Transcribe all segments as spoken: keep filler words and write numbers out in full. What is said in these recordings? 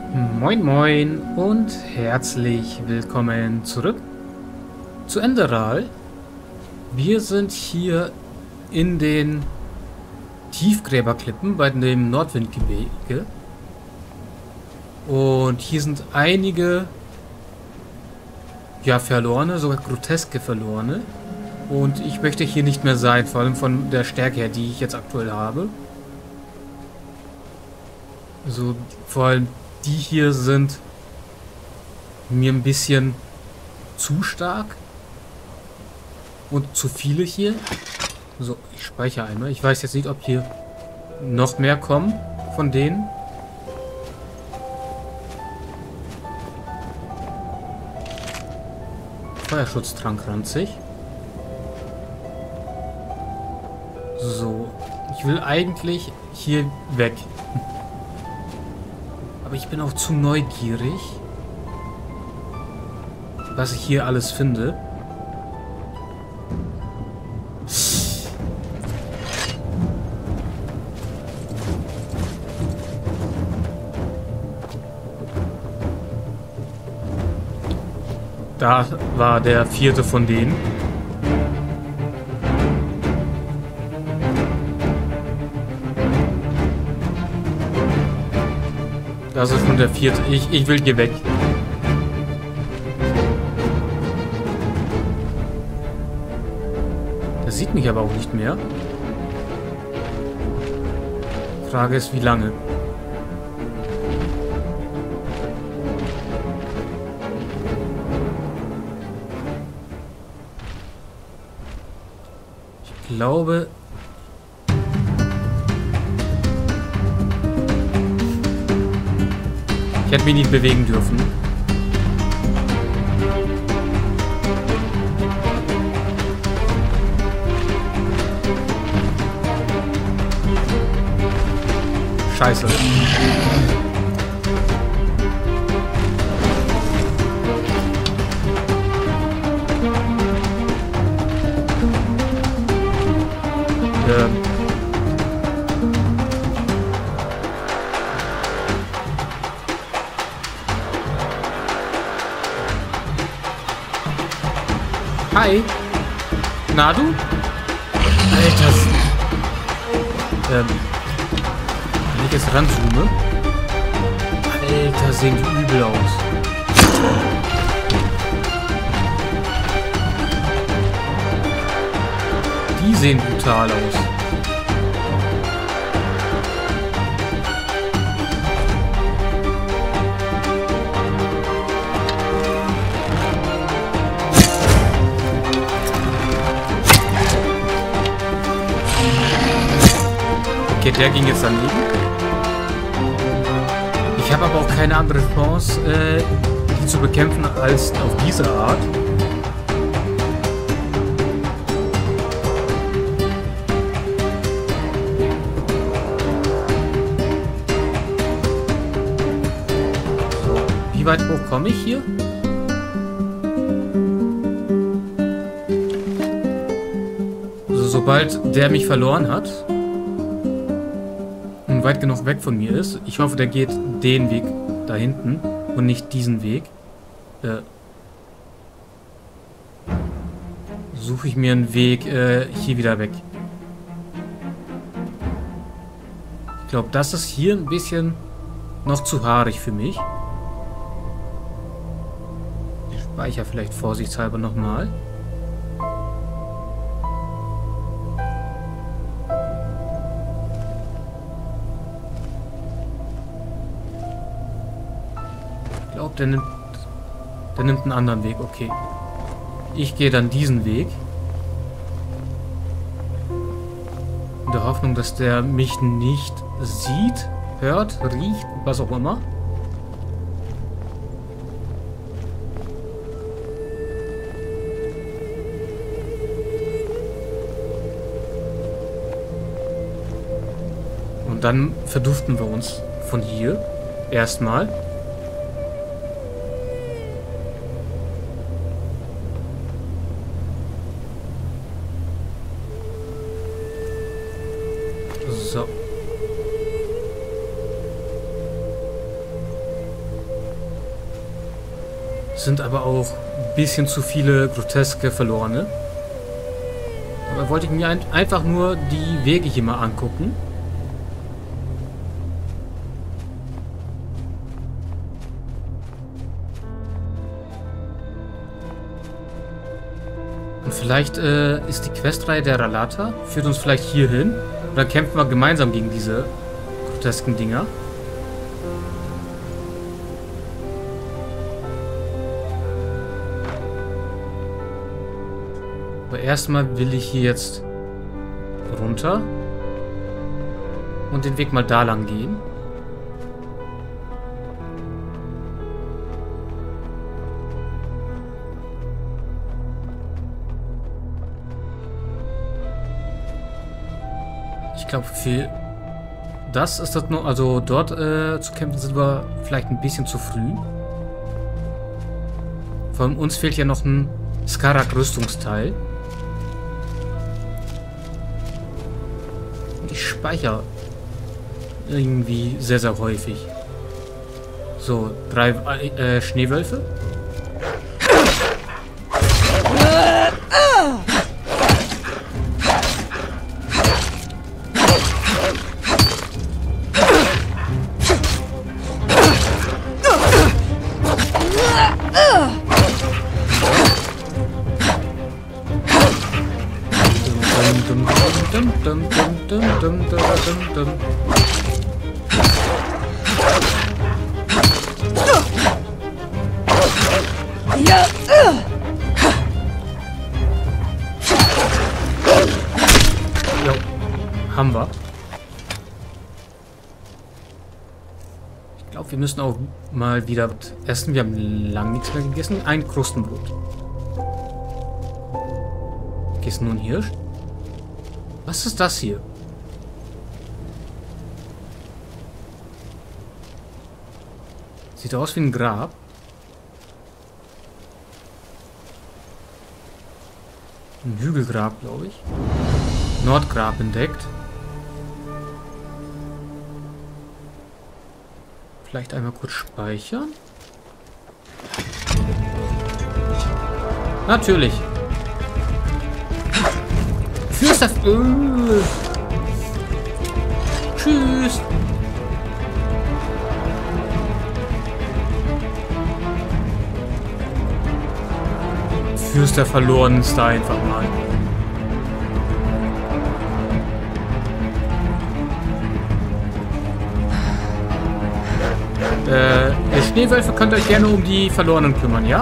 Moin Moin und herzlich willkommen zurück zu Enderal. Wir sind hier in den Tiefgräberklippen bei dem Nordwindgebirge. Und hier sind einige, ja, verlorene, sogar groteske verlorene. Und ich möchte hier nicht mehr sein, vor allem von der Stärke her, die ich jetzt aktuell habe. So, vor allem die hier sind mir ein bisschen zu stark und zu viele hier. So, ich speichere einmal. Ich weiß jetzt nicht, ob hier noch mehr kommen von denen. Feuerschutztrank ranzig. So, ich will eigentlich hier weg. Aber ich bin auch zu neugierig, was ich hier alles finde. Da war der vierte von denen. Das ist schon der vierte. Ich, ich will hier weg. Das sieht mich aber auch nicht mehr. Frage ist, wie lange? Ich glaube... Ich hätte mich nicht bewegen dürfen. Scheiße. Ähm. Hi. Na du? Alter. Ähm. Wenn ich jetzt ranzoome. Alter, sehen die übel aus. Die sehen brutal aus. Okay, der ging jetzt daneben. Ich habe aber auch keine andere Chance, äh, die zu bekämpfen, als auf diese Art. So, wie weit hoch komme ich hier? Also, sobald der mich verloren hat und weit genug weg von mir ist. Ich hoffe, der geht den Weg da hinten und nicht diesen Weg. Äh, suche ich mir einen Weg äh, hier wieder weg. Ich glaube, das ist hier ein bisschen noch zu haarig für mich. Ich speichere vielleicht vorsichtshalber nochmal. Ich glaube, der nimmt, der nimmt einen anderen Weg. Okay. Ich gehe dann diesen Weg. In der Hoffnung, dass der mich nicht sieht, hört, riecht, was auch immer. Und dann verduften wir uns von hier. Erstmal. So. Sind aber auch ein bisschen zu viele groteske Verlorene. Aber wollte ich mir ein einfach nur die Wege hier mal angucken. Und vielleicht äh, ist die Questreihe der Rhalata, führt uns vielleicht hier hin. Und dann kämpfen wir gemeinsam gegen diese grotesken Dinger. Aber erstmal will ich hier jetzt runter und den Weg mal da lang gehen. Ich glaube, für das ist das noch, also dort äh, zu kämpfen sind wir vielleicht ein bisschen zu früh. Vor allem uns fehlt ja noch ein Skarak-Rüstungsteil. Und ich speichere irgendwie sehr, sehr häufig. So, drei äh, Schneewölfe. Dum, dum, dum, dum, dum, dum, dum, dum. Jo, haben wir. Ich glaube, wir müssen auch mal wieder essen. Wir haben lange nichts mehr gegessen. Ein Krustenbrot. Okay, ist nur ein Hirsch. Was ist das hier? Sieht aus wie ein Grab. Ein Hügelgrab, glaube ich. Nordgrab entdeckt. Vielleicht einmal kurz speichern. Natürlich. Fürster... Äh. Tschüss. Fürster verloren ist da einfach mal. Äh, ihr Schneewölfe könnt euch gerne um die Verlorenen kümmern, ja?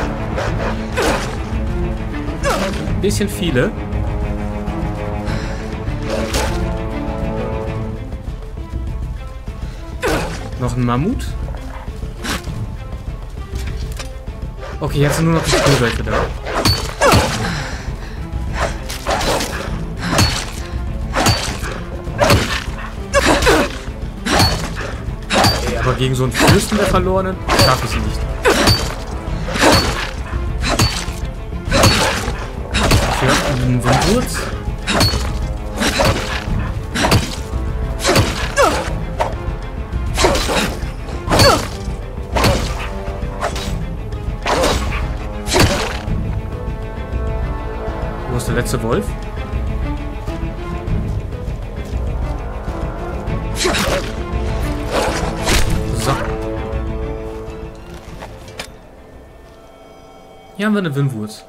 Ein bisschen viele. Noch ein Mammut. Okay, jetzt sind nur noch die Schneewölfe da. Okay, aber gegen so einen Fürsten der Verlorenen schaffe ich sie nicht. Okay, ein Windwurz. Wo ist der letzte Wolf? So. Hier haben wir eine Windwurz.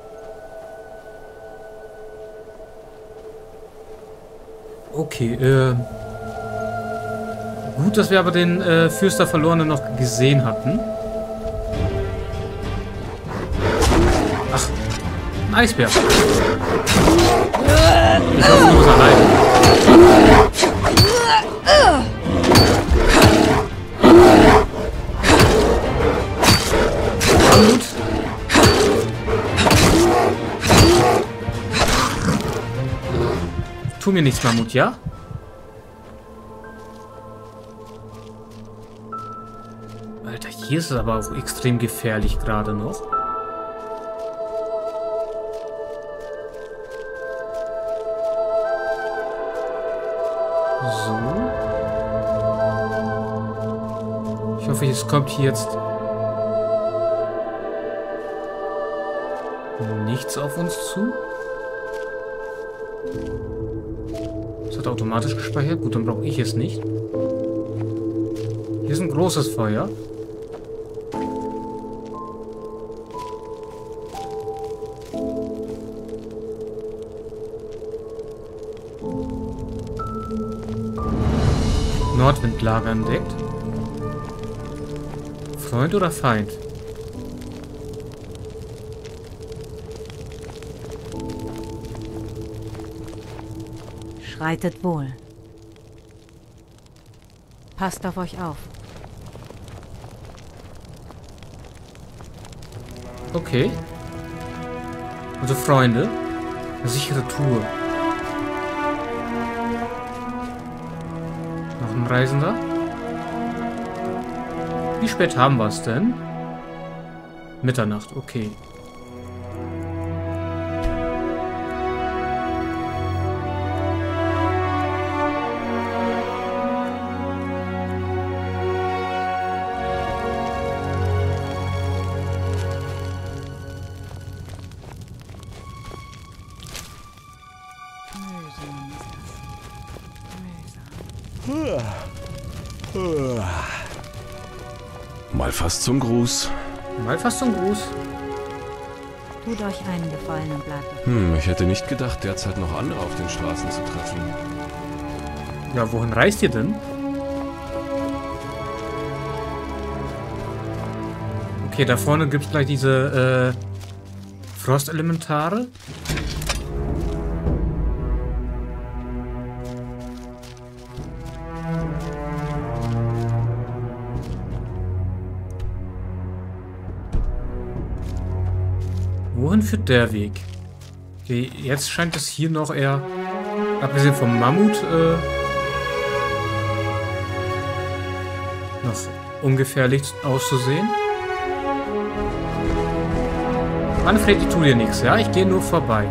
Okay, äh... gut, dass wir aber den äh, Fürster Verlorenen noch gesehen hatten. Ach, ein Eisbär. Ich hoffe, du bist allein. Mammut. Tu mir nichts, Mammut, ja? Alter, hier ist es aber auch extrem gefährlich gerade noch. So. Ich hoffe, es kommt hier jetzt Nichts auf uns zu. Es hat automatisch gespeichert. Gut, dann brauche ich es nicht. Hier ist ein großes Feuer. Nordwindlager entdeckt. Freund oder Feind? Schreitet wohl. Passt auf euch auf. Okay. Also Freunde, eine sichere Tour. Noch ein Reisender? Wie spät haben wir es denn? Mitternacht, okay. Mal fast zum Gruß. Mal fast zum Gruß. Tut euch einen Gefallen und bleibt. Hm, ich hätte nicht gedacht, derzeit noch andere auf den Straßen zu treffen. Ja, wohin reist ihr denn? Okay, da vorne gibt es gleich diese äh, Frostelementare. Wohin führt der Weg? Okay, jetzt scheint es hier noch eher, abgesehen vom Mammut, äh, noch ungefährlich auszusehen. Manfred, ich tue dir nichts, ja? Ich gehe nur vorbei.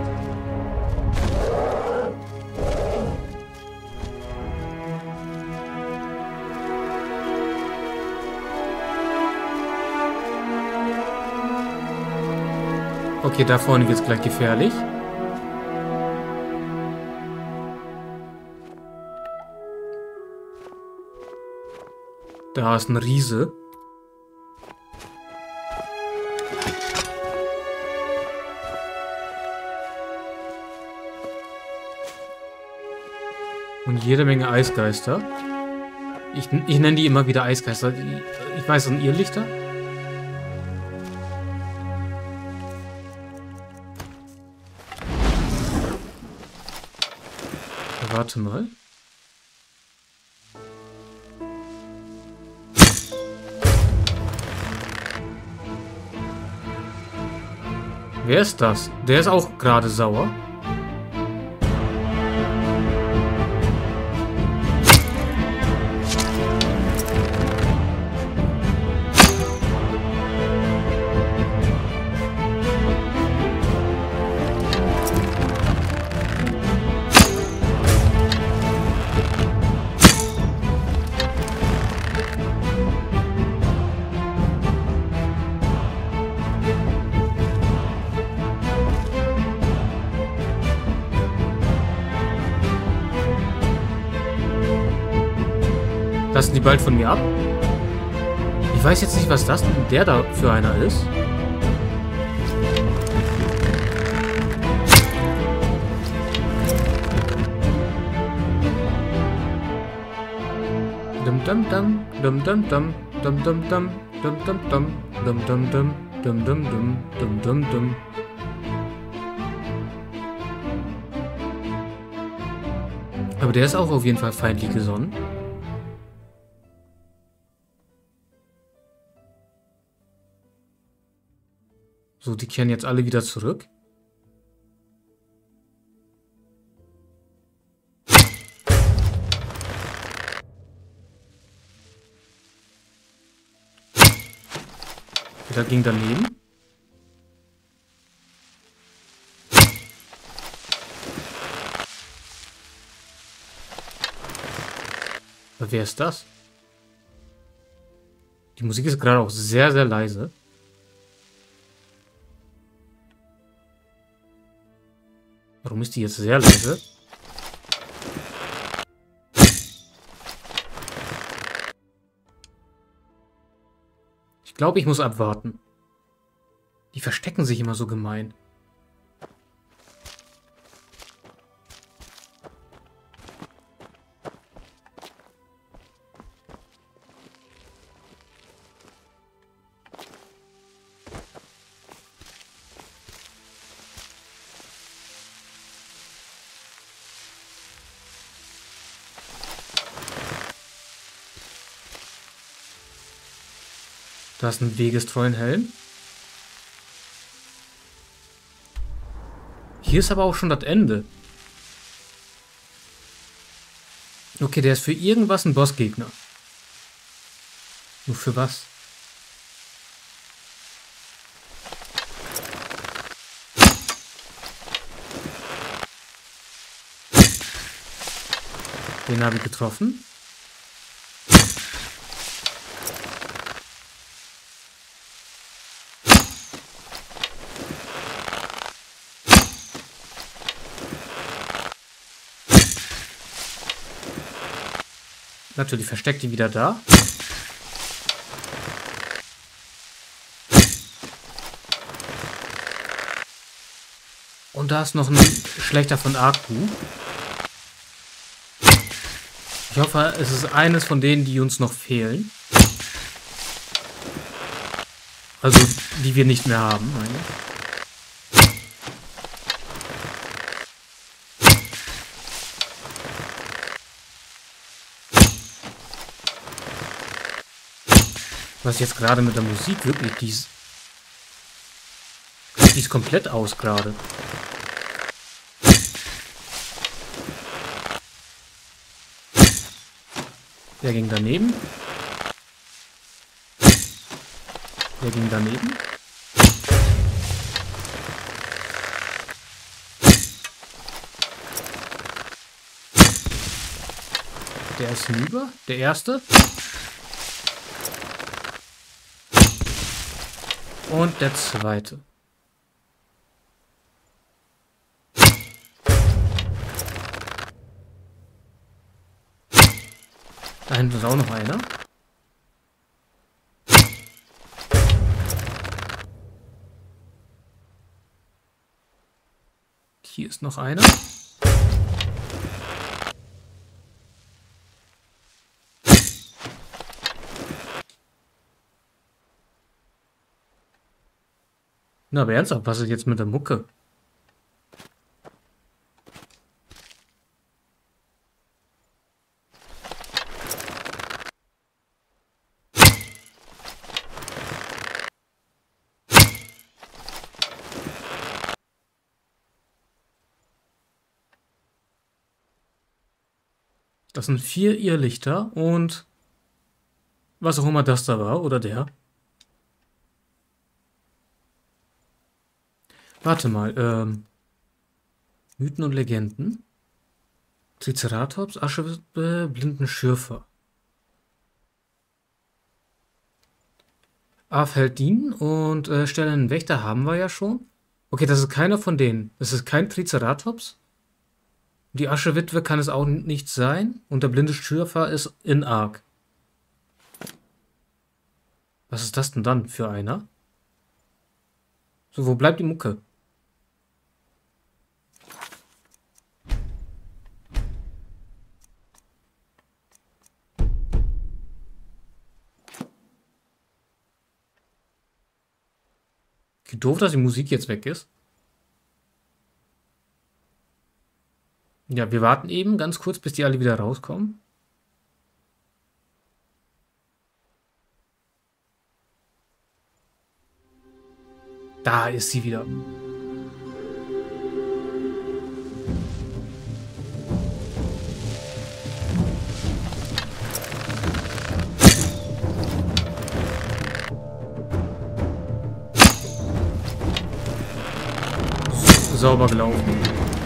Okay, da vorne wird es gleich gefährlich. Da ist ein Riese. Und jede Menge Eisgeister. Ich, ich nenne die immer wieder Eisgeister. Ich weiß, sind Irrlichter? Warte mal. Wer ist das? Der ist auch gerade sauer. Lassen die bald von mir ab? Ich weiß jetzt nicht, was das der da für einer ist. Dum dum dum dum dum dum dum dum dum dum dum dum dum dum dum dum dum dum dum dum. Aber der ist auch auf jeden Fall feindlich gesonnen. So, die kehren jetzt alle wieder zurück. Der ging daneben. Aber wer ist das? Die Musik ist gerade auch sehr, sehr leise. Warum ist die jetzt sehr leise? Ich glaube, ich muss abwarten. Die verstecken sich immer so gemein. Da ist ein wegestreuen Helm. Hier ist aber auch schon das Ende. Okay, der ist für irgendwas ein Bossgegner. Nur für was? Den habe ich getroffen. Natürlich versteckt die wieder da. Und da ist noch ein Schlechter von Aku. Ich hoffe, es ist eines von denen, die uns noch fehlen. Also, die wir nicht mehr haben, meine ich. Was jetzt gerade mit der Musik wirklich, die ist, die ist komplett aus gerade. Der ging daneben. Der ging daneben. Der ist hinüber. Der erste. Und der zweite. Da hinten ist auch noch einer. Hier ist noch einer. Na, aber ernsthaft, was ist jetzt mit der Mucke? Das sind vier Irrlichter und was auch immer das da war, oder der. Warte mal, ähm, Mythen und Legenden. Triceratops, Aschewitwe, Blindenschürfer. Afeldin und äh, Sternen Wächter haben wir ja schon. Okay, das ist keiner von denen. Das ist kein Triceratops. Die Aschewitwe kann es auch nicht sein. Und der blinde Schürfer ist in Ark. Was ist das denn dann für einer? So, wo bleibt die Mucke? Wie doof, dass die Musik jetzt weg ist. Ja, wir warten eben ganz kurz, bis die alle wieder rauskommen. Da ist sie wieder. Sauber gelaufen.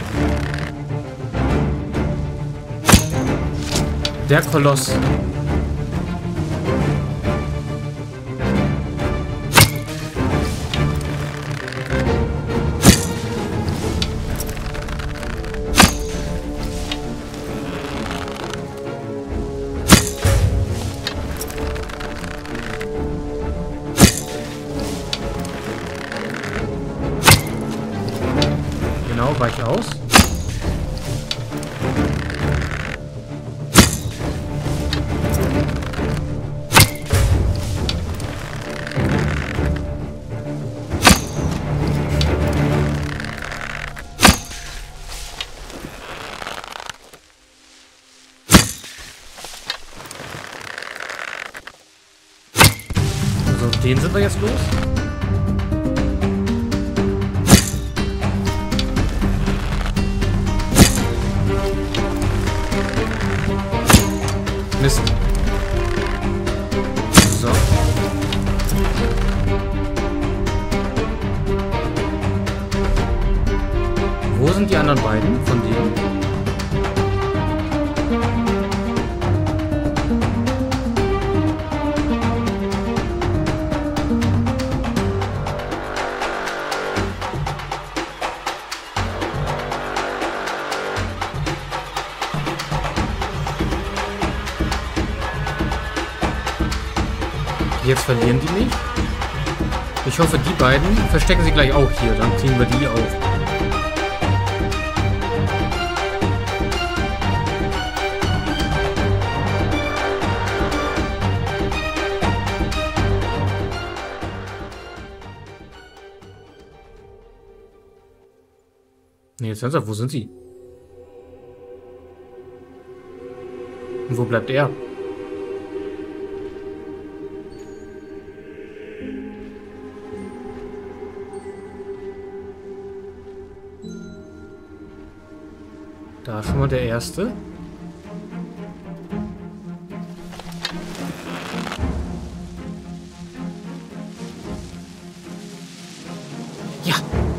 Der Koloss. Weich aus. Den sind wir jetzt los. Mist. So. Wo sind die anderen beiden von denen? Jetzt verlieren die mich. Ich hoffe, die beiden verstecken sich gleich auch hier. Dann kriegen wir die auf. Nee, jetzt ernsthaft, wo sind sie? Und wo bleibt er? Da schon mal der erste. Ja.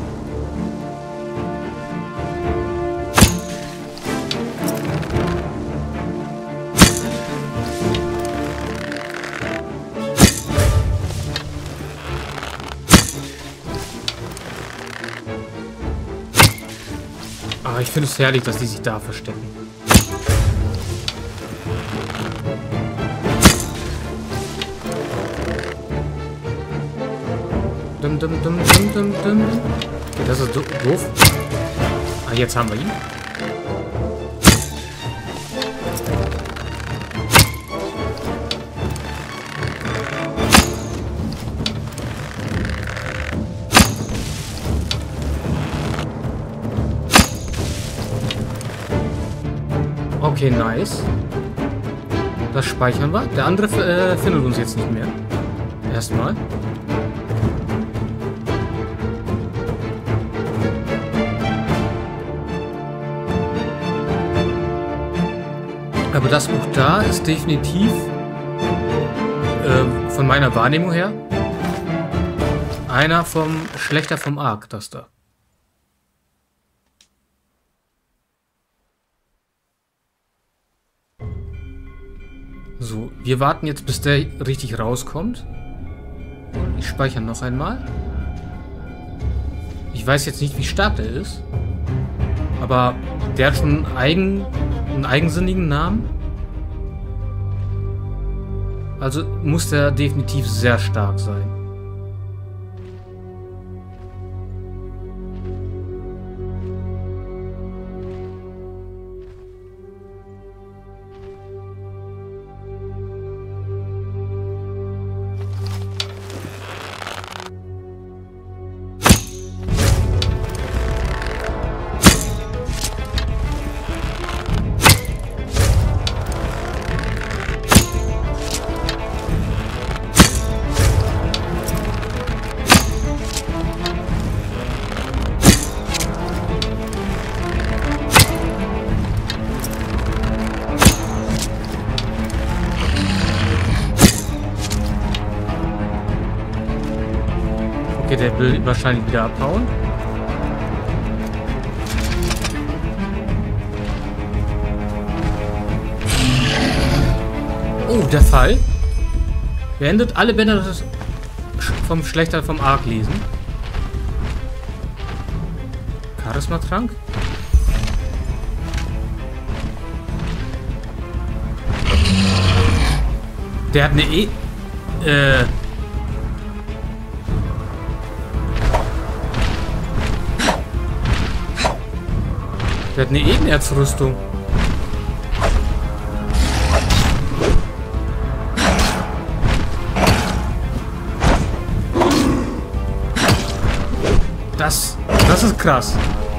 Aber ich finde es herrlich, dass die sich da verstecken. Dum, dum, dum, dum, dum, dum. Okay, das ist do doof. Ah, jetzt haben wir ihn. Okay, nice. Das speichern wir. Der andere äh, findet uns jetzt nicht mehr. Erstmal. Aber das Buch da ist definitiv äh, von meiner Wahrnehmung her einer vom Schlechter vom Ark, das da. So, wir warten jetzt, bis der richtig rauskommt. Und ich speichere noch einmal. Ich weiß jetzt nicht, wie stark der ist. Aber der hat schon einen, eigen, einen eigensinnigen Namen. Also muss der definitiv sehr stark sein. Okay, der will wahrscheinlich wieder abhauen. Oh, der Fall. Beendet alle Bände vom Schlechter vom Ark lesen. Charisma-Trank. Der hat eine E... Äh... Der hat eine Ebenerzrüstung. Das, das ist krass.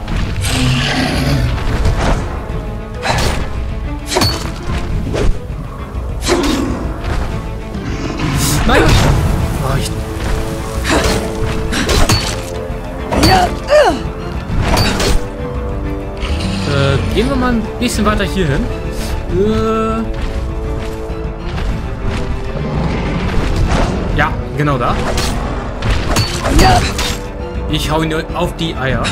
Nein! Oh, ich äh, gehen wir mal ein bisschen weiter hier hin. Äh ja, genau da. Ich hau ihn auf die Eier.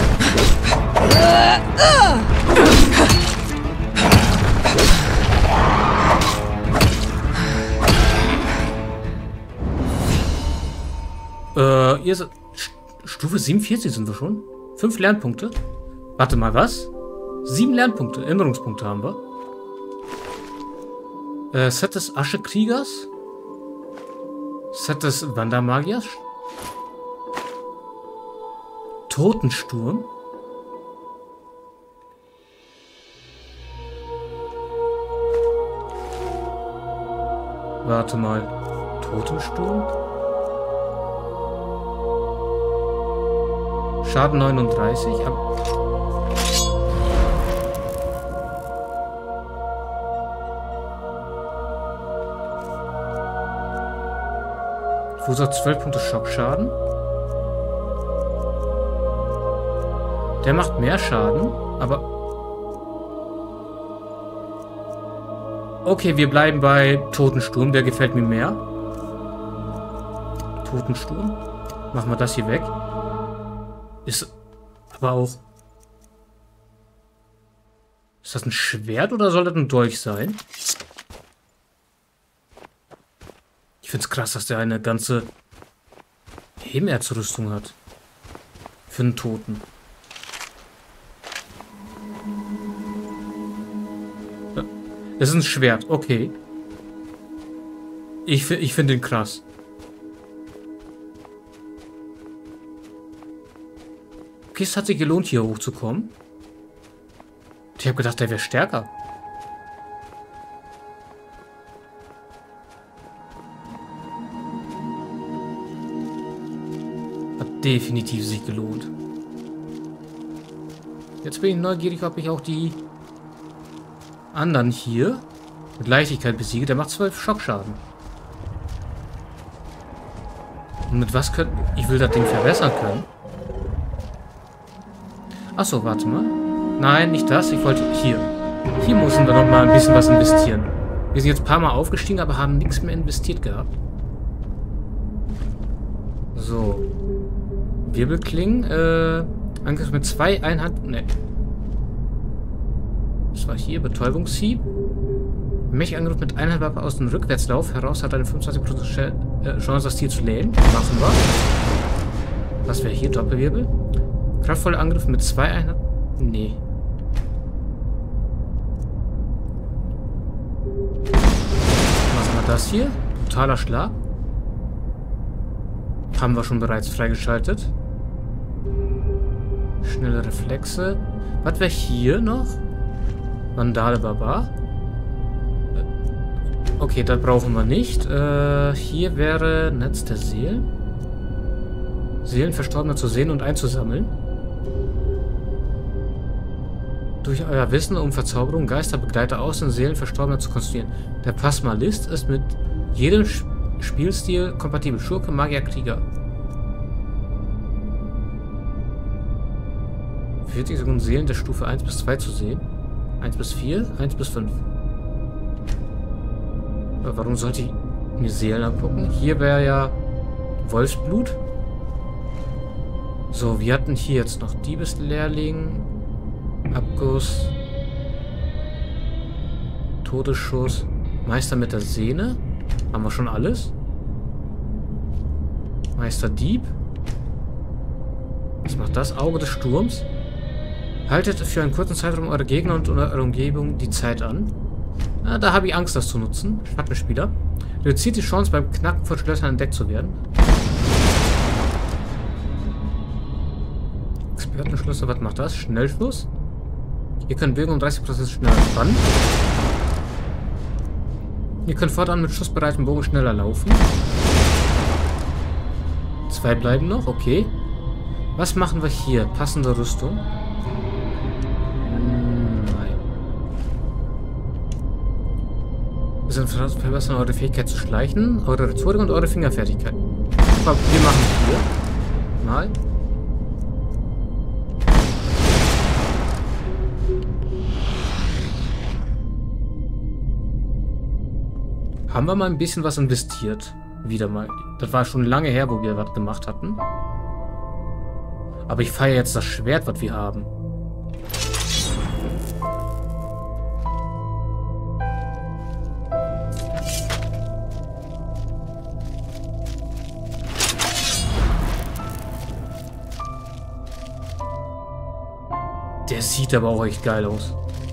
Äh, ihr seid... Stufe siebenundvierzig sind wir schon. Fünf Lernpunkte. Warte mal, was? Sieben Lernpunkte. Erinnerungspunkte haben wir. Äh, Set des Aschekriegers. Set des Wandermagiers. Totensturm. Warte mal. Totensturm? Schaden neununddreißig. Ab Verursacht zwölf Punkte Schockschaden. Der macht mehr Schaden, aber... Okay, wir bleiben bei Totensturm. Der gefällt mir mehr. Totensturm. Machen wir das hier weg. Ist aber auch... Ist das ein Schwert oder soll das ein Dolch sein? Ich find's krass, dass der eine ganze Ebenerzrüstung hat. Für einen Toten. Ja. Es ist ein Schwert, okay. Ich, ich finde ihn krass. Okay, es hat sich gelohnt, hier hochzukommen. Ich habe gedacht, der wäre stärker. Hat definitiv sich gelohnt. Jetzt bin ich neugierig, ob ich auch die anderen hier mit Leichtigkeit besiege. Der macht zwölf Schockschaden. Und mit was könnten... Ich will das Ding verbessern können. Achso, warte mal. Nein, nicht das. Ich wollte hier. Hier müssen wir noch mal ein bisschen was investieren. Wir sind jetzt ein paar Mal aufgestiegen, aber haben nichts mehr investiert gehabt. So. Wirbelklingen. Äh, Angriff mit zwei Einheiten. Ne. Das war hier. Betäubungshieb. Mächtiger mit Einheitwaffe aus dem Rückwärtslauf heraus hat eine fünfundzwanzig Prozent Chance, das Tier zu lähmen. Machen wir. Was wäre hier? Doppelwirbel. Kraftvoller Angriff mit zwei Einheiten. Nee. Machen wir das hier. Brutaler Schlag. Haben wir schon bereits freigeschaltet. Schnelle Reflexe. Was wäre hier noch? Vandale Barbar. Okay, das brauchen wir nicht. Äh, hier wäre Netz der Seelen. Seelen Verstorbener zu sehen und einzusammeln. Durch euer Wissen um Verzauberung, Geisterbegleiter aus den Seelen Verstorbener zu konstruieren. Der Plasmalist ist mit jedem Sp Spielstil kompatibel. Schurke, Magier, Krieger. vierzig Sekunden Seelen der Stufe eins bis zwei zu sehen. eins bis vier, eins bis fünf. Aber warum sollte ich mir Seelen angucken? Hier wäre ja Wolfsblut. So, wir hatten hier jetzt noch Diebeslehrling, Abguss, Todesschuss, Meister mit der Sehne. Haben wir schon alles? Meister Dieb. Was macht das? Auge des Sturms. Haltet für einen kurzen Zeitraum eure Gegner und eure Umgebung die Zeit an. Ah, da habe ich Angst, das zu nutzen. Schattenspieler. Reduziert die Chance, beim Knacken von Schlössern entdeckt zu werden. Expertenschlüssel, was macht das? Schnellschluss. Ihr könnt Bewegung um dreißig Prozent schneller spannen. Ihr könnt fortan mit schussbereitem Bogen schneller laufen. Zwei bleiben noch, okay. Was machen wir hier? Passende Rüstung? Nein. Wir sind verbessern eure Fähigkeit zu schleichen, eure Rhetorik und eure Fingerfertigkeit. Aber wir machen hier mal. Haben wir mal ein bisschen was investiert. Wieder mal. Das war schon lange her, wo wir was gemacht hatten. Aber ich feiere jetzt das Schwert, was wir haben. Der sieht aber auch echt geil aus.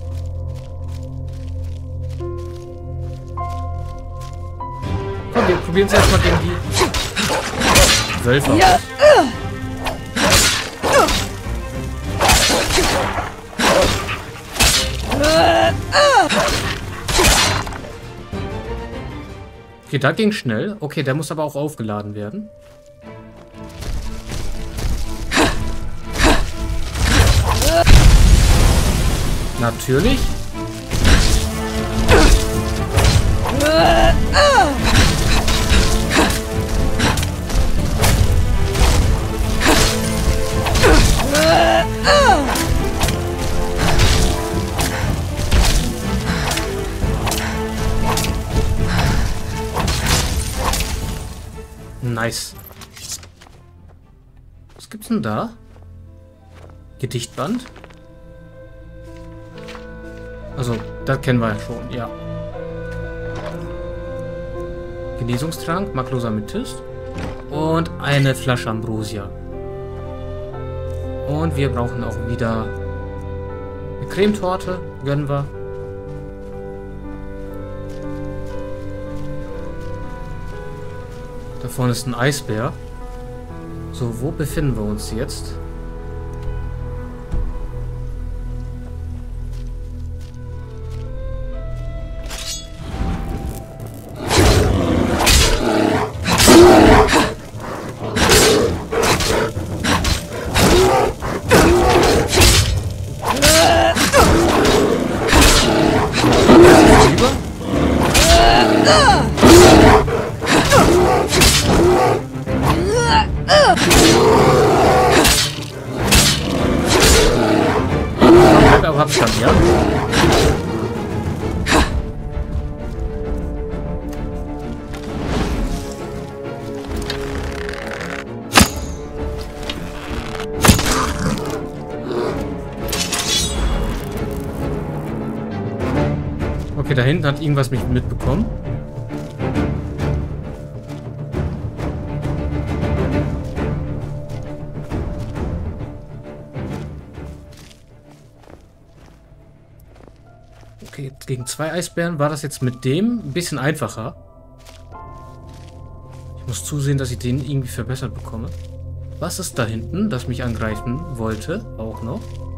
Komm, wir probieren es erstmal gegen die Wölfe aus. Ja. Okay, da ging schnell. Okay, der muss aber auch aufgeladen werden. Natürlich. Nice. Was gibt's denn da? Gedichtband? Also, das kennen wir ja schon, ja. Genesungstrank, Makloser Amethyst. Und eine Flasche Ambrosia. Und wir brauchen auch wieder eine Cremetorte. Gönnen wir. Da vorne ist ein Eisbär. So, wo befinden wir uns jetzt? Aber Abstand, ja? Okay, da hinten hat irgendwas mich mitbekommen. Okay, gegen zwei Eisbären war das jetzt mit dem ein bisschen einfacher. Ich muss zusehen, dass ich den irgendwie verbessert bekomme. Was ist da hinten, das mich angreifen wollte? Auch noch.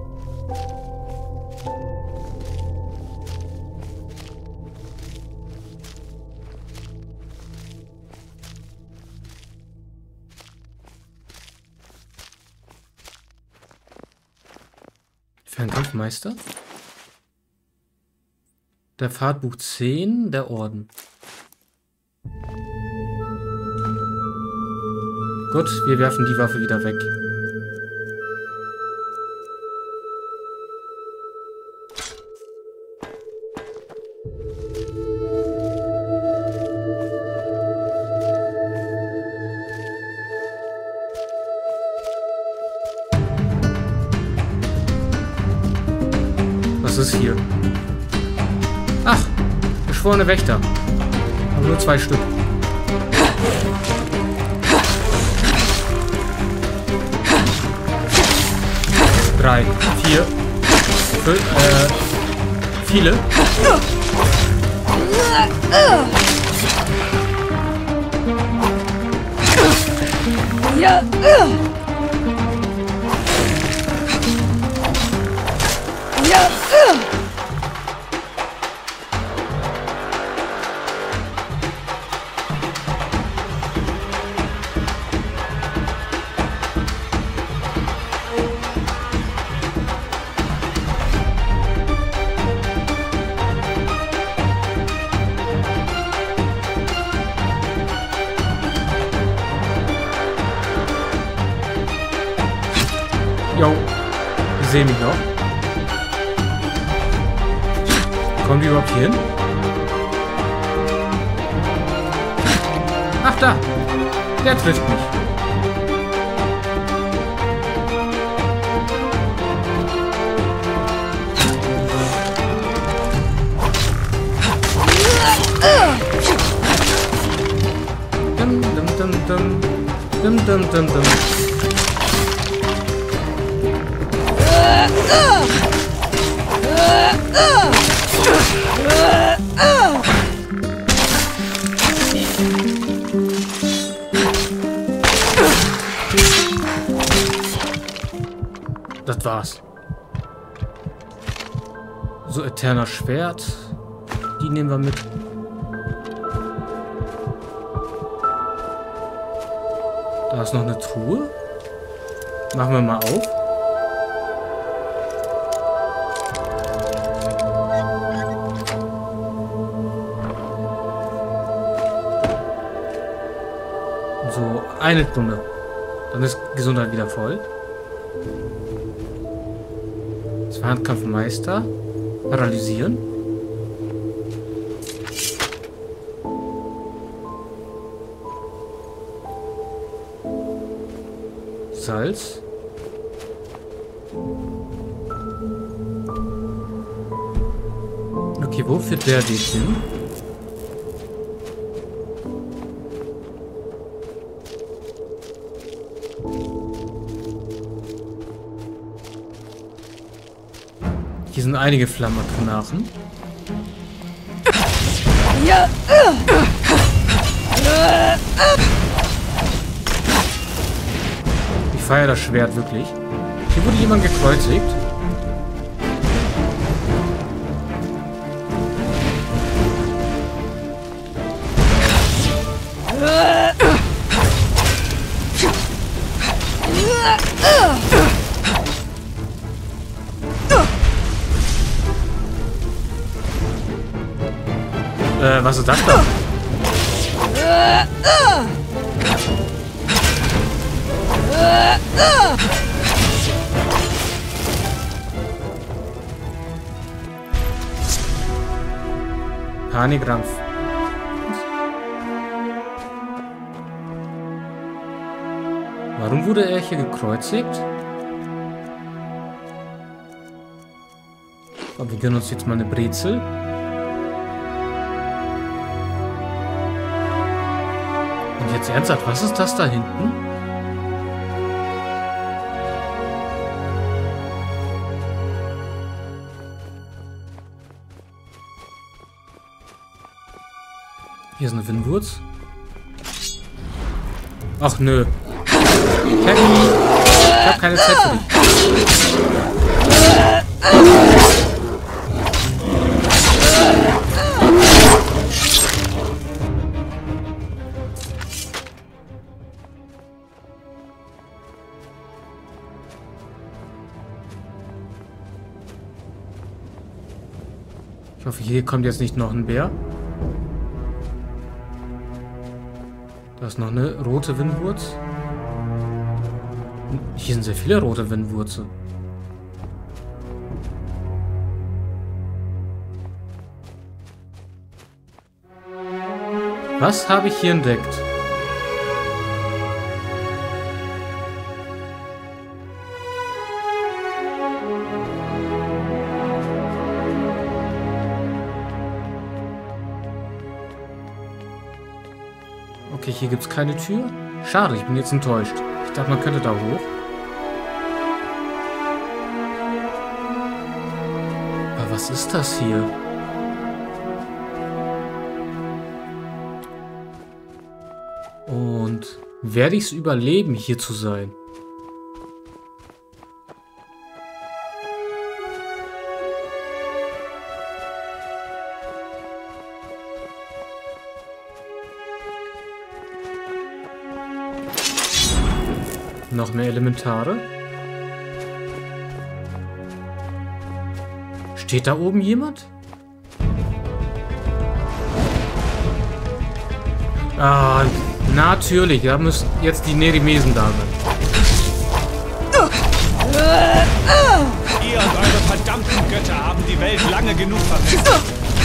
Fernkampfmeister. Der Fahrtbuch zehn, der Orden. Gut, wir werfen die Waffe wieder weg. Was ist hier? Ach, geschworene Wächter. Aber nur zwei Stück. Drei, vier, fünf, äh, viele. Ja. Ja. Jo, die sehen mich noch. Kommen die überhaupt hier hin? Ach da, der trifft mich. Dum, dum, dum, dum. Dum, dum, dum, dum. Das war's. So, Eterner Schwert. Die nehmen wir mit. Da ist noch eine Truhe. Machen wir mal auf. So, eine Stunde. Dann ist Gesundheit wieder voll. Handkampfmeister. Paralysieren. Salz. Okay, wo führt der Weg hin? Hier sind einige Flammengranaten. Ja. Ich feiere das Schwert wirklich. Hier wurde jemand gekreuzigt. Äh, was ist das da? Panikkrampf. Warum wurde er hier gekreuzigt? Aber wir gönnen uns jetzt mal eine Brezel. Und jetzt ernsthaft, was ist das da hinten? Hier ist eine Windwurz. Ach nö. Happy. Ich hab keine Zeit für dich. Ich hoffe, hier kommt jetzt nicht noch ein Bär. Da ist noch eine rote Windwurz. Hier sind sehr viele rote Windwurzel. Was habe ich hier entdeckt? Okay, hier gibt es keine Tür. Schade, ich bin jetzt enttäuscht. Ich dachte, man könnte da hoch. Aber was ist das hier? Und werde ich es überleben, hier zu sein? Noch mehr Elementare. Steht da oben jemand? Ah, natürlich. Da müssen jetzt die Nerimesen da sein. Ihr und eure verdammten Götter haben die Welt lange genug verpestet.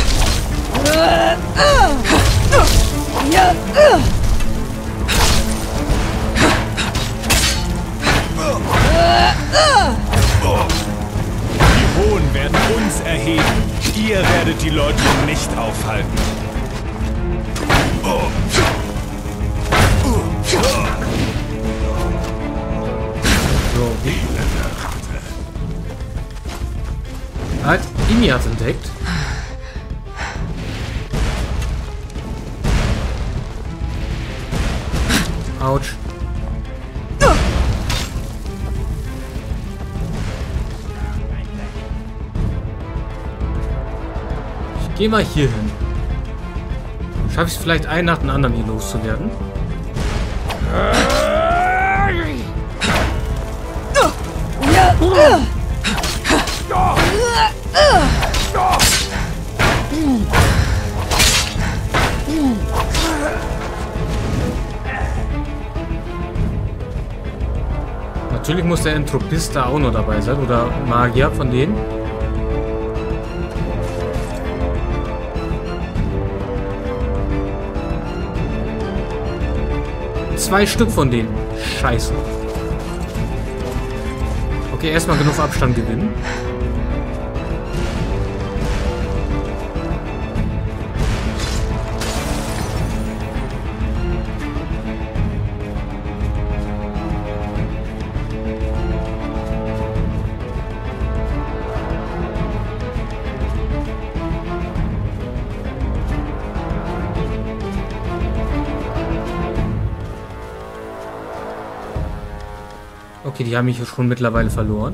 Die Hohen werden uns erheben. Ihr werdet die Läuterung nicht aufhalten. So, wie? Halt, Imi hat's entdeckt. Autsch. Ich geh mal hier hin. Schaffe ich es vielleicht einen nach dem anderen hier loszuwerden? Natürlich muss der Entropist da auch noch dabei sein. Oder Magier von denen. Zwei Stück von denen. Scheiße. Okay, erstmal genug Abstand gewinnen. Okay, die haben mich schon mittlerweile verloren.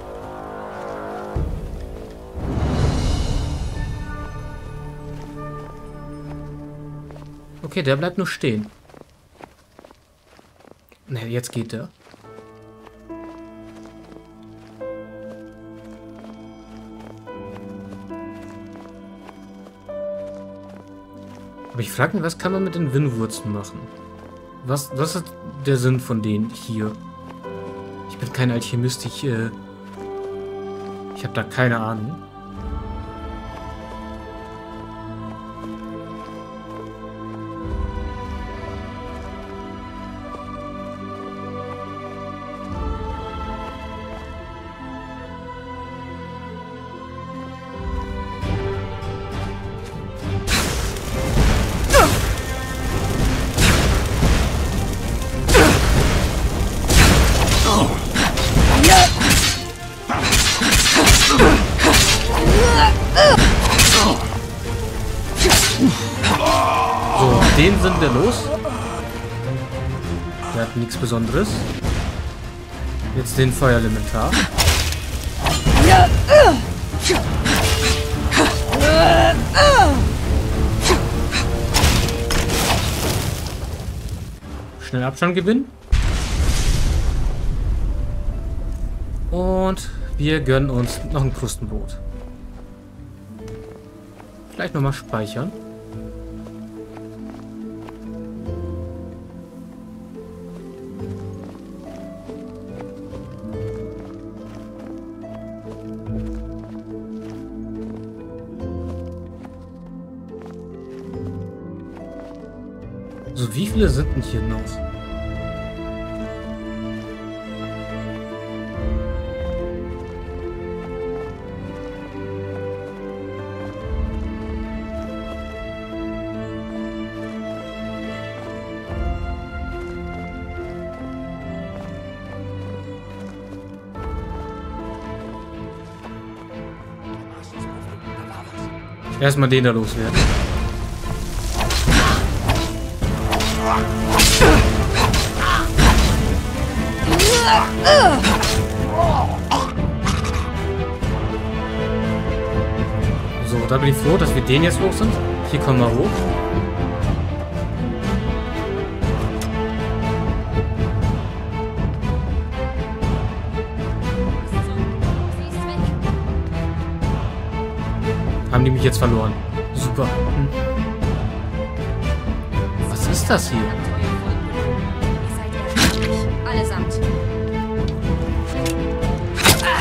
Okay, der bleibt nur stehen. Ne, jetzt geht der. Aber ich frage mich, was kann man mit den Winnwurzeln machen? Was, was ist der Sinn von denen hier? Ich bin kein Alchemist, ich, äh, ich habe da keine Ahnung. Den sind wir los. Der hat nichts Besonderes. Jetzt den Feuerelementar. Schnell Abstand gewinnen. Und wir gönnen uns noch ein Krustenbrot. Vielleicht nochmal speichern. So, wie viele sind denn hier noch? Erstmal den da loswerden. So, da bin ich froh, dass wir den jetzt los sind. Hier kommen wir hoch. Haben die mich jetzt verloren? Super. Hm. Was ist das hier? Allesamt.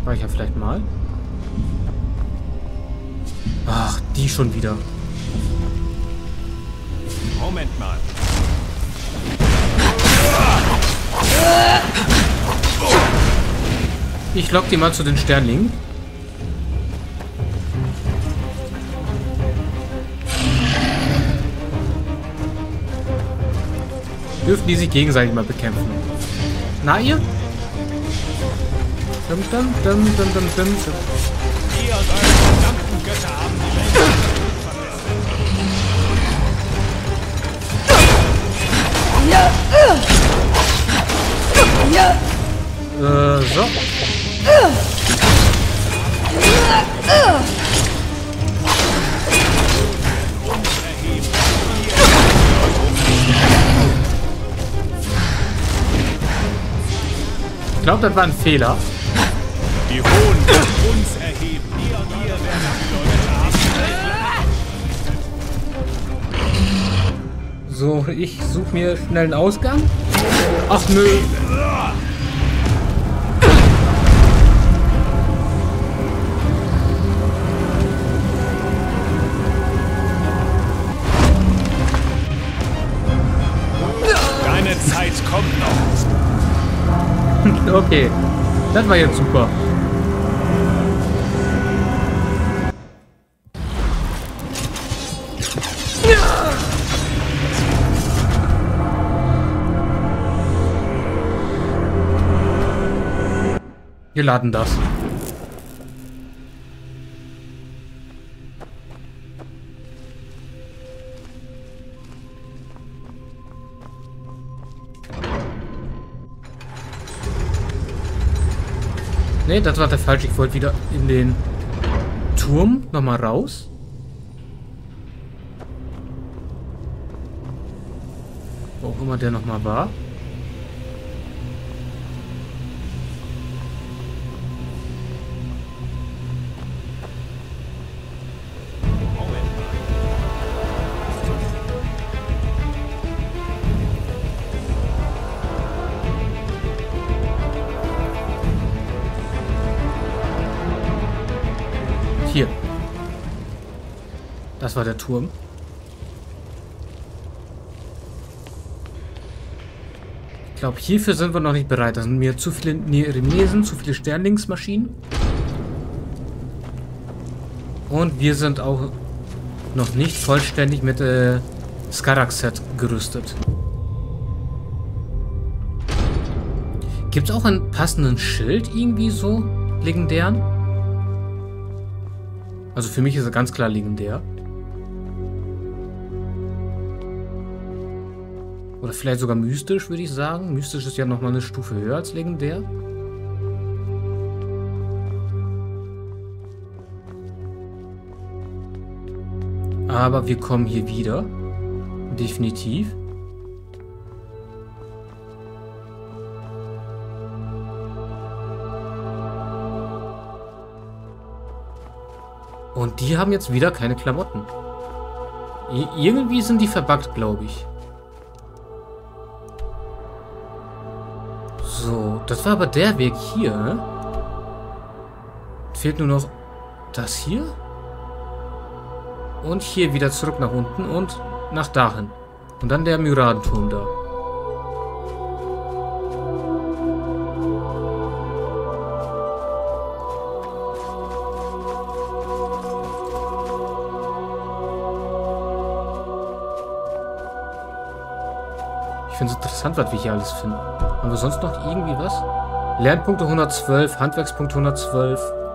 Speicher vielleicht mal. Ach, die schon wieder. Moment mal. Ich lock die mal zu den Sternlingen. Dürfen die sich gegenseitig mal bekämpfen. Na ihr? Dum, dum, dum, dum, dum, dum, dum. Ihr und eure verdammten Götter haben die Welt verpestet. Ja. Ja. Äh, so. Ich glaube, das war ein Fehler. Die Hohen werden uns erheben. Ihr und ihr werdet die Leute haben. So, ich suche mir schnell einen Ausgang. Ach nö. Deine Zeit kommt noch. Okay, das war jetzt super. Wir laden das. Ne, das war der falsche. Ich wollte wieder in den Turm nochmal raus. Wo auch immer der nochmal war. Hier. Das war der Turm. Ich glaube, hierfür sind wir noch nicht bereit. Da sind mir zu viele Neremesen, zu viele Sternlingsmaschinen. Und wir sind auch noch nicht vollständig mit äh, Skarak-Set gerüstet. Gibt es auch einen passenden Schild irgendwie so? Legendären? Also für mich ist er ganz klar legendär. Oder vielleicht sogar mystisch, würde ich sagen. Mystisch ist ja nochmal eine Stufe höher als legendär. Aber wir kommen hier wieder. Definitiv. Und die haben jetzt wieder keine Klamotten. I- irgendwie sind die verbuggt, glaube ich. So, das war aber der Weg hier, ne? Fehlt nur noch das hier. Und hier wieder zurück nach unten und nach dahin. Und dann der Myradenturm da. Ich finde es interessant, was wir hier alles finden. Haben wir sonst noch irgendwie was? Lernpunkte hundertzwölf, Handwerkspunkte hundertzwölf.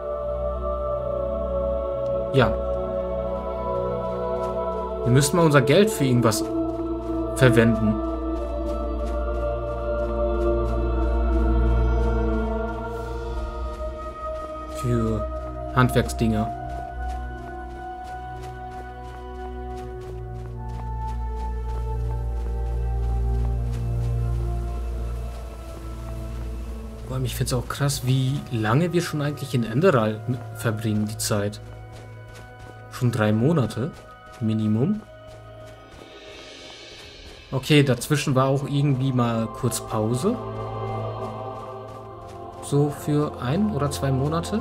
Ja. Wir müssten mal unser Geld für irgendwas verwenden. Für Handwerksdinger. Vor allem, ich finde es auch krass, wie lange wir schon eigentlich in Enderal verbringen, die Zeit. Schon drei Monate. Minimum. Okay, dazwischen war auch irgendwie mal kurz Pause. So für ein oder zwei Monate.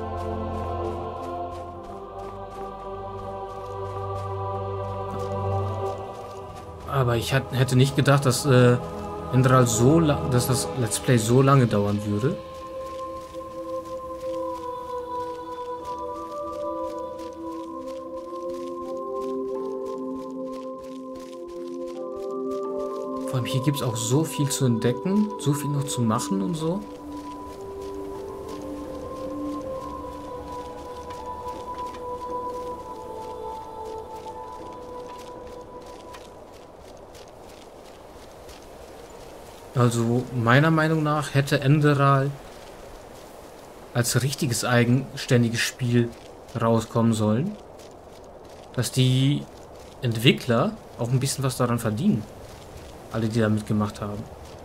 Aber ich hat, hätte nicht gedacht, dass äh, Enderal so lang, dass das Let's Play so lange dauern würde. Vor allem hier gibt es auch so viel zu entdecken, so viel noch zu machen und so. Also meiner Meinung nach hätte Enderal als richtiges eigenständiges Spiel rauskommen sollen, dass die Entwickler auch ein bisschen was daran verdienen. Alle, die da mitgemacht haben.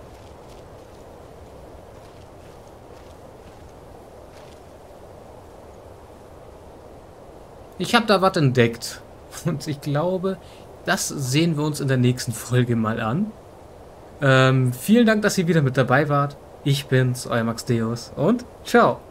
Ich habe da was entdeckt. Und ich glaube, das sehen wir uns in der nächsten Folge mal an. Ähm, vielen Dank, dass ihr wieder mit dabei wart. Ich bin's, euer Max Deus und ciao.